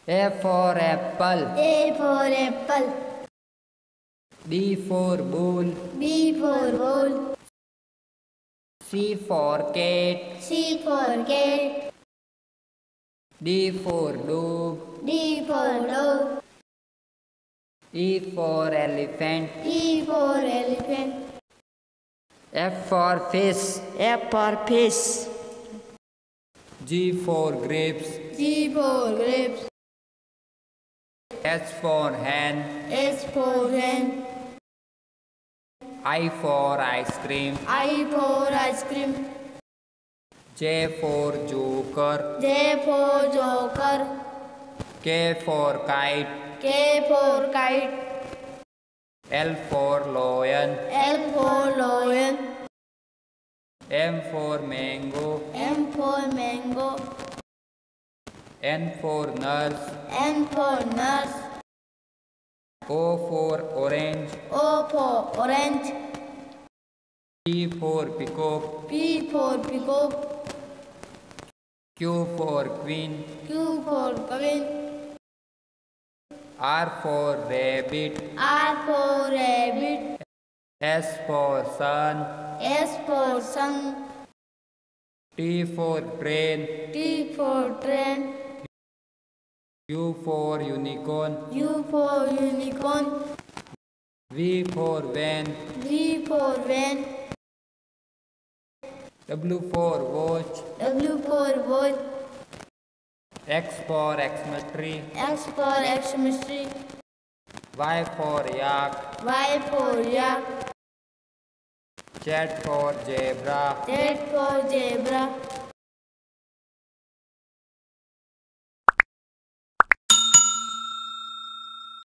A for apple. A for apple. B for bull. B for bull. C for cat. C for cat. D for dog. D for dog. E for elephant. E for elephant. F for fish. F for fish. G for grapes. G for grapes. H for hen. S for hen. I for ice cream. I for ice cream. J for joker. J for joker. K for kite. K for kite. L for lion. L for lion. M for mango. M for mango. N for nurse. N for nurse. O for orange. O for orange. P for peacock. P for peacock. Q for queen. Q for queen. R for rabbit. R for rabbit. S for sun. S for sun. T for train. T for train. U for unicorn. U for unicorn. V for van. V for van. W for watch. W for watch. X for Xmas-tree. X for Xmas-tree. Y for yak. Y for yak. Z for zebra. Z for zebra.